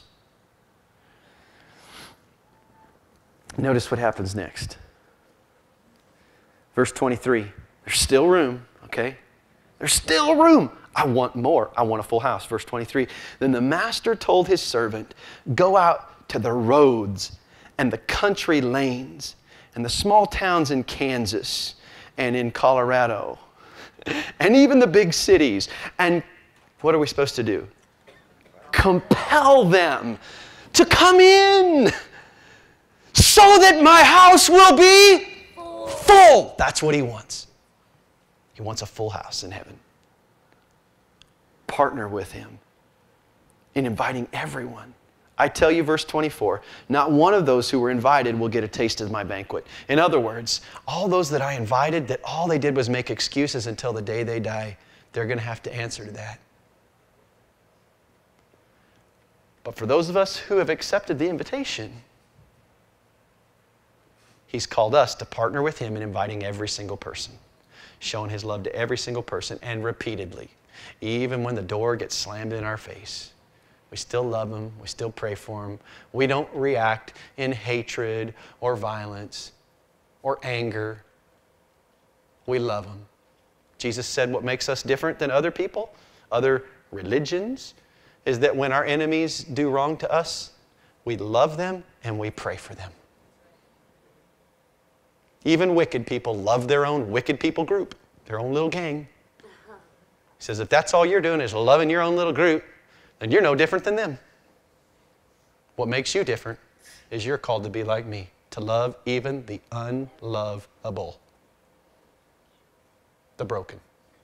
Notice what happens next. Verse twenty-three. There's still room, okay? There's still room. I want more. I want a full house. Verse twenty-three. Then the master told his servant, go out to the roads and the country lanes and the small towns in Kansas and in Colorado and even the big cities. And what are we supposed to do? Compel them to come in so that my house will be full. full. That's what He wants. He wants a full house in heaven. Partner with Him in inviting everyone. I tell you, verse twenty-four, not one of those who were invited will get a taste of my banquet. In other words, all those that I invited, that all they did was make excuses until the day they die, they're going to have to answer to that. But for those of us who have accepted the invitation, He's called us to partner with Him in inviting every single person, showing His love to every single person, and repeatedly, even when the door gets slammed in our face. We still love them. We still pray for them. We don't react in hatred or violence or anger. We love them. Jesus said what makes us different than other people, other religions, is that when our enemies do wrong to us, we love them and we pray for them. Even wicked people love their own wicked people group, their own little gang. He says, if that's all you're doing is loving your own little group, then you're no different than them. What makes you different is you're called to be like me, to love even the unlovable, the broken.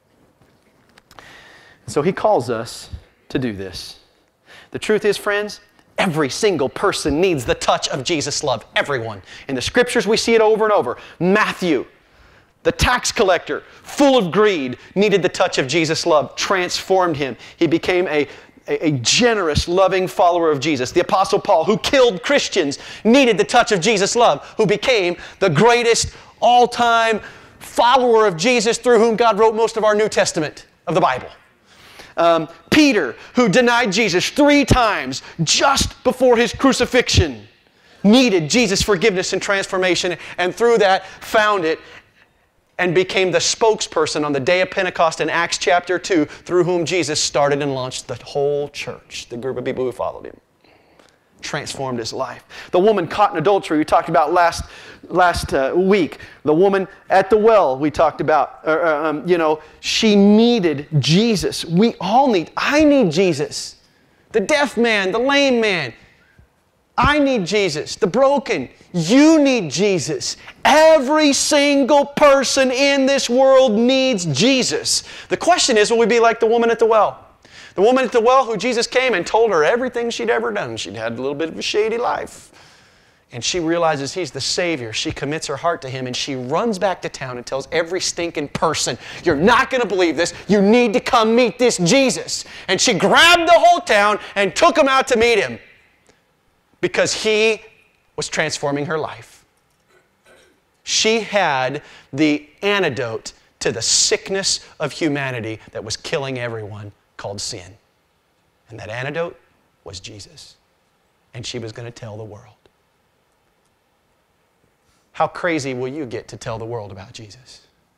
So he calls us to do this. The truth is, friends, every single person needs the touch of Jesus' love. Everyone. In the scriptures, we see it over and over. Matthew, the tax collector, full of greed, needed the touch of Jesus' love, transformed him. He became a, a, a generous, loving follower of Jesus. The Apostle Paul, who killed Christians, needed the touch of Jesus' love, who became the greatest all-time follower of Jesus through whom God wrote most of our New Testament of the Bible. Um, Peter, who denied Jesus three times just before his crucifixion, needed Jesus' forgiveness and transformation, and through that found it and became the spokesperson on the day of Pentecost in Acts chapter two, through whom Jesus started and launched the whole church, the group of people who followed him. Transformed his life. The woman caught in adultery we talked about last, last uh, week. The woman at the well we talked about. Uh, um, you know, she needed Jesus. We all need, I need Jesus. The deaf man, the lame man. I need Jesus. The broken. You need Jesus. Every single person in this world needs Jesus. The question is, will we be like the woman at the well? The woman at the well who Jesus came and told her everything she'd ever done. She'd had a little bit of a shady life. And she realizes He's the Savior. She commits her heart to Him, and she runs back to town and tells every stinking person, you're not going to believe this. You need to come meet this Jesus. And she grabbed the whole town and took them out to meet Him because He was transforming her life. She had the antidote to the sickness of humanity that was killing everyone, called sin. And that antidote was Jesus. And she was going to tell the world. How crazy will you get to tell the world about Jesus?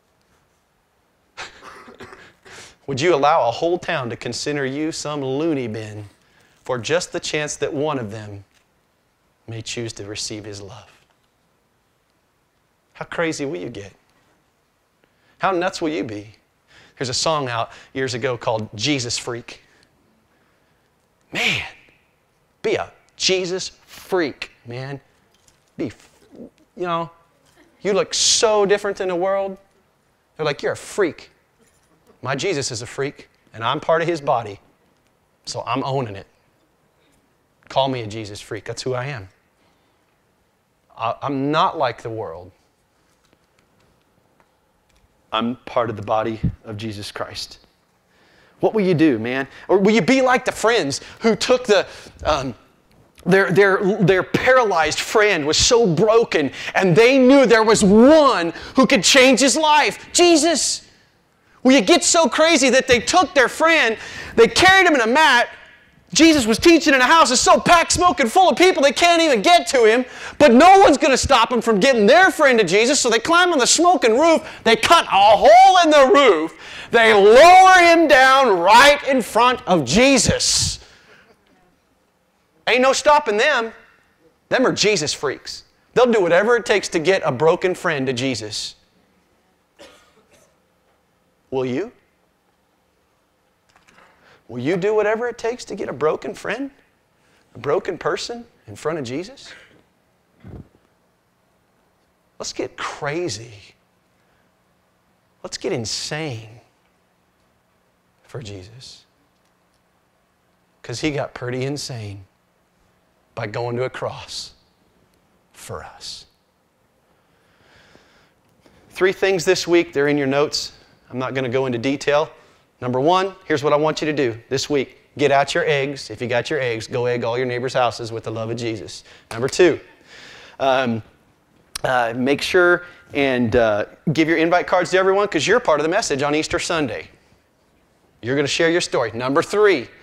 Would you allow a whole town to consider you some loony bin for just the chance that one of them may choose to receive His love? How crazy will you get? How nuts will you be? There's a song out years ago called Jesus Freak. Man, be a Jesus freak, man. Be, you know, you look so different in the world. They're like, you're a freak. My Jesus is a freak, and I'm part of His body, so I'm owning it. Call me a Jesus freak. That's who I am. I'm not like the world. I'm part of the body of Jesus Christ. What will you do, man? Or will you be like the friends who took the, um, their, their, their paralyzed friend was so broken, and they knew there was one who could change his life, Jesus. Will you get so crazy that they took their friend, they carried him in a mat. Jesus was teaching in a house that's so packed, smoking full of people they can't even get to Him. But no one's going to stop them from getting their friend to Jesus. So they climb on the smoking roof. They cut a hole in the roof. They lower Him down right in front of Jesus. Ain't no stopping them. Them are Jesus freaks. They'll do whatever it takes to get a broken friend to Jesus. Will you? Will you do whatever it takes to get a broken friend, a broken person in front of Jesus? Let's get crazy. Let's get insane for Jesus. Because He got pretty insane by going to a cross for us. Three things this week. They're in your notes. I'm not going to go into detail. Number one, here's what I want you to do this week. Get out your eggs. If you got your eggs, go egg all your neighbors' houses with the love of Jesus. Number two, um, uh, make sure and uh, give your invite cards to everyone because you're part of the message on Easter Sunday. You're going to share your story. Number three,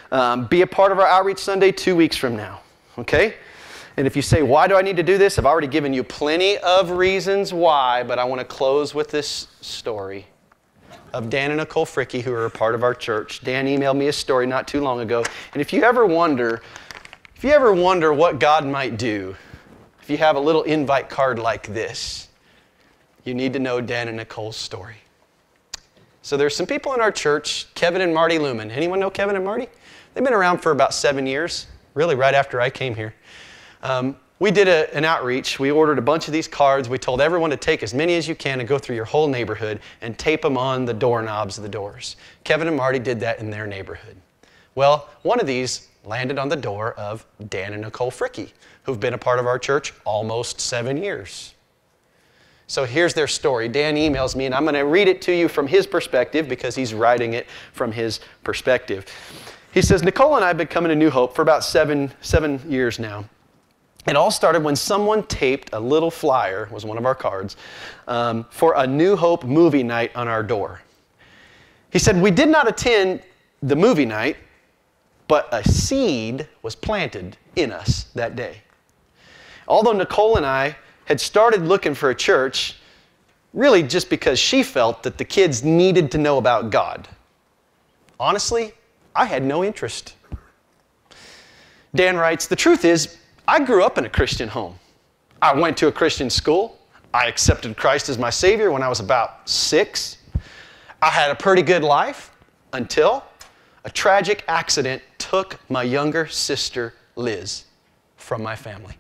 Um, be a part of our Outreach Sunday two weeks from now, okay? And if you say, why do I need to do this? I've already given you plenty of reasons why, but I want to close with this story of Dan and Nicole Fricky, who are a part of our church. Dan emailed me a story not too long ago. And if you ever wonder, if you ever wonder what God might do, if you have a little invite card like this, you need to know Dan and Nicole's story. So there's some people in our church, Kevin and Marty Lumen. Anyone know Kevin and Marty? They've been around for about seven years, really right after I came here. Um, we did a, an outreach. We ordered a bunch of these cards. We told everyone to take as many as you can and go through your whole neighborhood and tape them on the doorknobs of the doors. Kevin and Marty did that in their neighborhood. Well, one of these landed on the door of Dan and Nicole Fricky, who've been a part of our church almost seven years. So here's their story. Dan emails me, and I'm going to read it to you from his perspective because he's writing it from his perspective. He says, Nicole and I have been coming to New Hope for about seven, seven years now. It all started when someone taped a little flyer, was one of our cards, um, for a New Hope movie night on our door. He said, we did not attend the movie night, but a seed was planted in us that day. Although Nicole and I had started looking for a church, really just because she felt that the kids needed to know about God. Honestly, I had no interest. Dan writes, the truth is, I grew up in a Christian home. I went to a Christian school. I accepted Christ as my Savior when I was about six. I had a pretty good life until a tragic accident took my younger sister, Liz, from my family.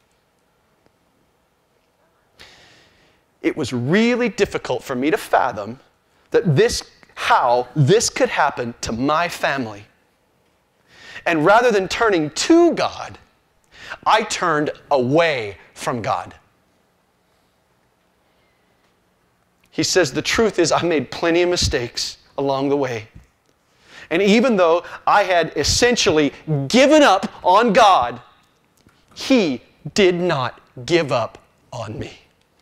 It was really difficult for me to fathom that this, how this could happen to my family. And rather than turning to God, I turned away from God. He says, the truth is I made plenty of mistakes along the way. And even though I had essentially given up on God, He did not give up on me.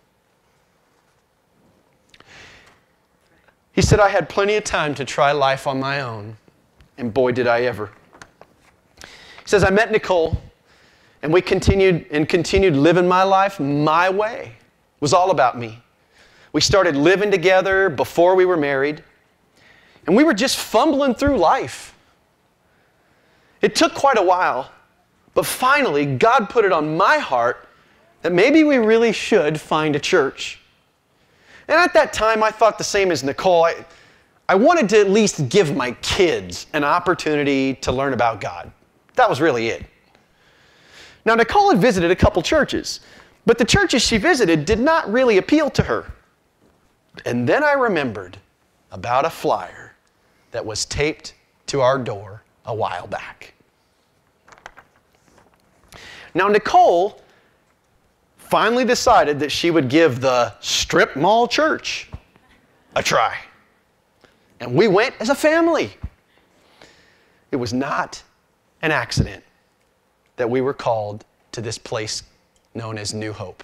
He said, I had plenty of time to try life on my own, and boy, did I ever. He says, I met Nicole, and we continued and continued living my life my way. It was all about me. We started living together before we were married, and we were just fumbling through life. It took quite a while, but finally, God put it on my heart that maybe we really should find a church. And at that time, I thought the same as Nicole. I, I wanted to at least give my kids an opportunity to learn about God. That was really it. Now, Nicole had visited a couple churches, but the churches she visited did not really appeal to her. And then I remembered about a flyer that was taped to our door a while back. Now, Nicole finally decided that she would give the strip mall church a try. And we went as a family. It was not an accident that we were called to this place known as New Hope.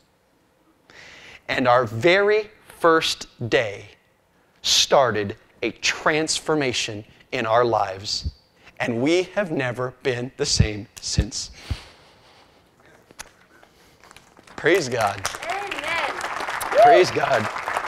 And our very first day started a transformation in our lives. And we have never been the same since. Praise God. Amen. Praise God.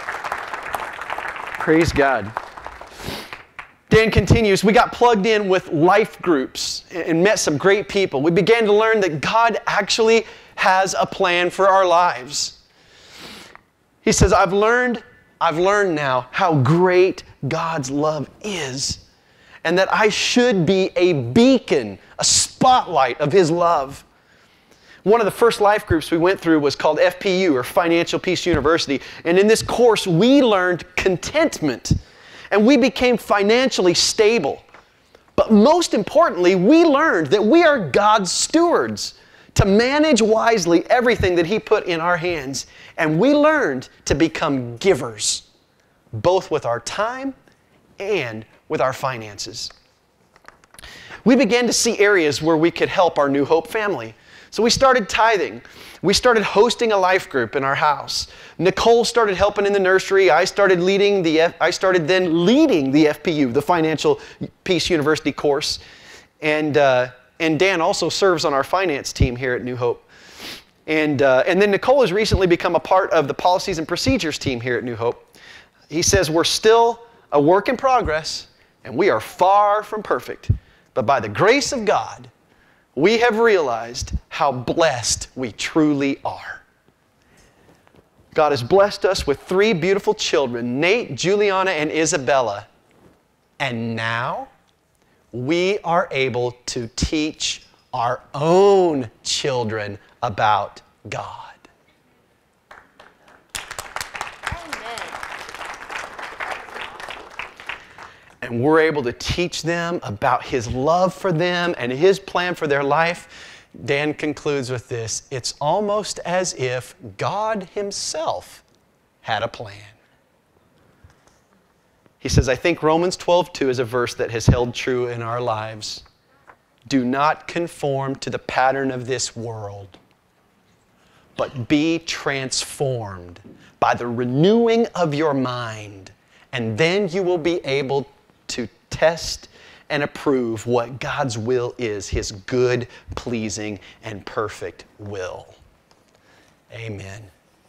Praise God. Dan continues, we got plugged in with life groups and met some great people. We began to learn that God actually has a plan for our lives. He says, I've learned, I've learned now how great God's love is, and that I should be a beacon, a spotlight of His love. One of the first life groups we went through was called F P U, or Financial Peace University. And in this course, we learned contentment. And we became financially stable. But most importantly, we learned that we are God's stewards to manage wisely everything that He put in our hands. And we learned to become givers, both with our time and with our finances. We began to see areas where we could help our New Hope family. So we started tithing. We started hosting a life group in our house. Nicole started helping in the nursery. I started leading the F, I started then leading the F P U, the Financial Peace University course. And, uh, and Dan also serves on our finance team here at New Hope. And, uh, and then Nicole has recently become a part of the policies and procedures team here at New Hope. He says we're still a work in progress and we are far from perfect. But by the grace of God, we have realized how blessed we truly are. God has blessed us with three beautiful children, Nate, Juliana, and Isabella. And now we are able to teach our own children about God. And we're able to teach them about His love for them and His plan for their life. Dan concludes with this: it's almost as if God Himself had a plan. He says, I think Romans twelve two is a verse that has held true in our lives. Do not conform to the pattern of this world, but be transformed by the renewing of your mind, and then you will be able to test and approve what God's will is, His good, pleasing, and perfect will. Amen.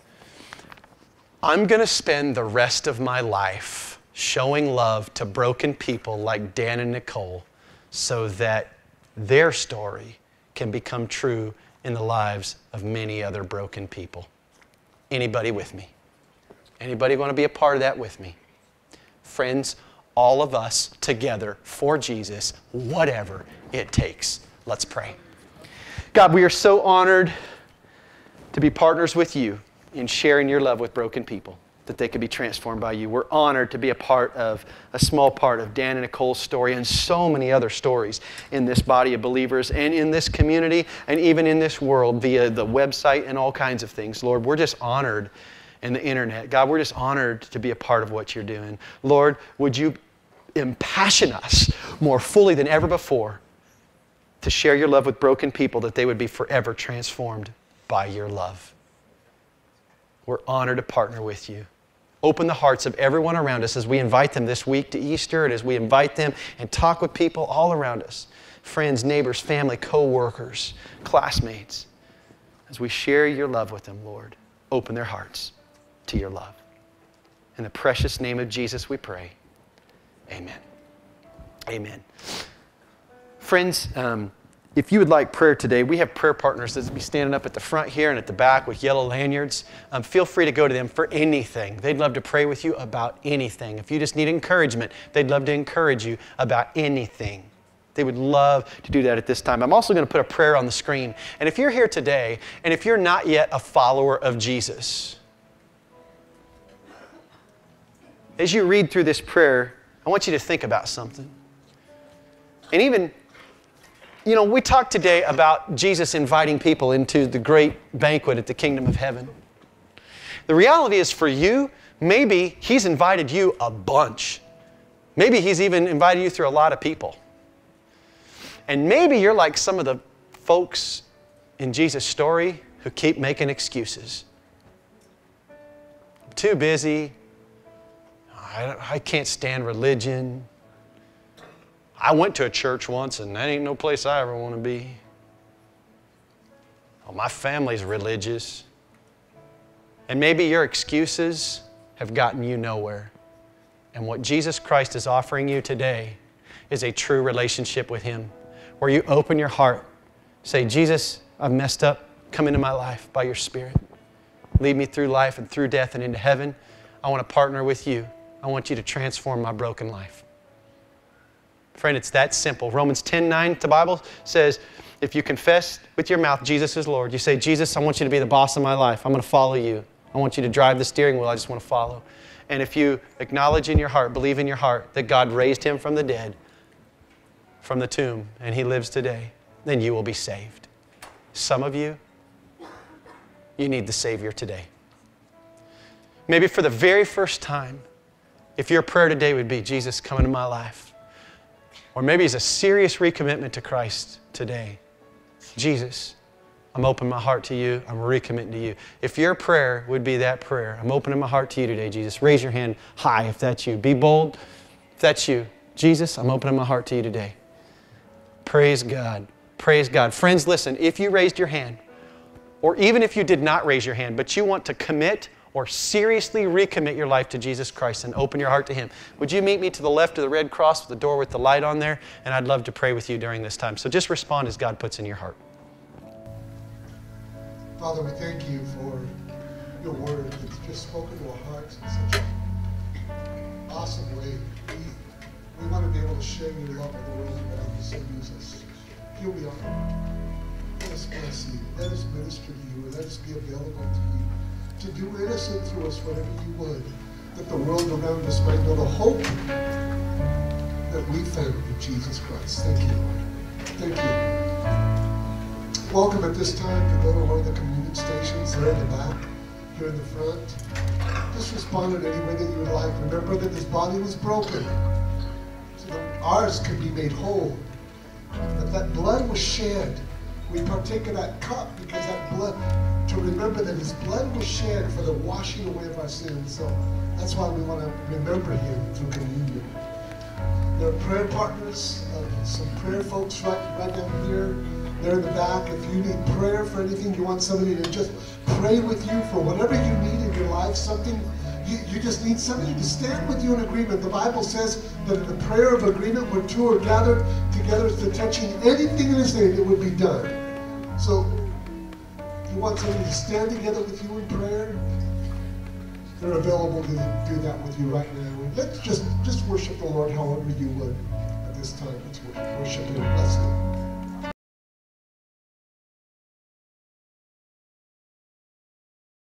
I'm going to spend the rest of my life showing love to broken people like Dan and Nicole so that their story can become true in the lives of many other broken people. Anybody with me? Anybody want to be a part of that with me? Friends, all of us together for Jesus, whatever it takes. Let's pray. God, we are so honored to be partners with you in sharing your love with broken people, that they could be transformed by you. We're honored to be a part of, a small part of Dan and Nicole's story and so many other stories in this body of believers and in this community and even in this world via the website and all kinds of things. Lord, we're just honored in the internet. God, we're just honored to be a part of what you're doing. Lord, would you impassion us more fully than ever before to share your love with broken people, that they would be forever transformed by your love. We're honored to partner with you. Open the hearts of everyone around us as we invite them this week to Easter and as we invite them and talk with people all around us, friends, neighbors, family, co-workers, classmates. As we share your love with them, Lord, open their hearts to your love. In the precious name of Jesus we pray. Amen. Amen. Friends, um, if you would like prayer today, we have prayer partners that will be standing up at the front here and at the back with yellow lanyards. Um, feel free to go to them for anything. They'd love to pray with you about anything. If you just need encouragement, they'd love to encourage you about anything. They would love to do that at this time. I'm also going to put a prayer on the screen. And if you're here today, and if you're not yet a follower of Jesus, as you read through this prayer, I want you to think about something. And even, you know, we talked today about Jesus inviting people into the great banquet at the kingdom of heaven. The reality is for you, maybe He's invited you a bunch. Maybe He's even invited you through a lot of people. And maybe you're like some of the folks in Jesus' story who keep making excuses. I'm too busy. I, I can't stand religion. I went to a church once and that ain't no place I ever want to be. Well, my family's religious. And maybe your excuses have gotten you nowhere. And what Jesus Christ is offering you today is a true relationship with Him, where you open your heart, say, Jesus, I've messed up. Come into my life by your Spirit. Lead me through life and through death and into heaven. I want to partner with you. I want you to transform my broken life. Friend, it's that simple. Romans ten nine, the Bible says, if you confess with your mouth Jesus is Lord, you say, Jesus, I want you to be the boss of my life. I'm going to follow you. I want you to drive the steering wheel. I just want to follow. And if you acknowledge in your heart, believe in your heart that God raised Him from the dead, from the tomb, and He lives today, then you will be saved. Some of you, you need the Savior today. Maybe for the very first time, if your prayer today would be, Jesus, come into my life. Or maybe it's a serious recommitment to Christ today. Jesus, I'm opening my heart to you. I'm recommitting to you. If your prayer would be that prayer, I'm opening my heart to you today, Jesus. Raise your hand high if that's you. Be bold if that's you. Jesus, I'm opening my heart to you today. Praise God. Praise God. Friends, listen, if you raised your hand, or even if you did not raise your hand, but you want to commit or seriously recommit your life to Jesus Christ and open your heart to Him, would you meet me to the left of the red cross with the door with the light on there? And I'd love to pray with you during this time. So just respond as God puts in your heart. Father, we thank you for your word that's just spoken to our hearts in such an awesome way. We, we want to be able to share your love with the world around us and use us. Here we are. Let us bless you. Let us minister to you. Let us be available to you to do innocent through us whatever you would, that the world around us might know the hope that we found in Jesus Christ. Thank you, Lord. Thank you. Welcome at this time to go to one of the communion stations there in the back, here in the front. Just respond in any way that you would like. Remember that this body was broken so that ours could be made whole. That that blood was shed. We partake of that cup because that blood, to remember that His blood was shed for the washing away of our sins. So that's why we want to remember Him through communion. There are prayer partners, uh, some prayer folks right, right down here. They're in the back. If you need prayer for anything, you want somebody to just pray with you for whatever you need in your life, something, you, you just need somebody to stand with you in agreement. The Bible says that in the prayer of agreement, when two are gathered together to touching anything in His name, it would be done. So, if you want somebody to stand together with you in prayer, they're available to do that with you right now. Let's just, just worship the Lord however you would at this time. Let's worship Him. Bless Him.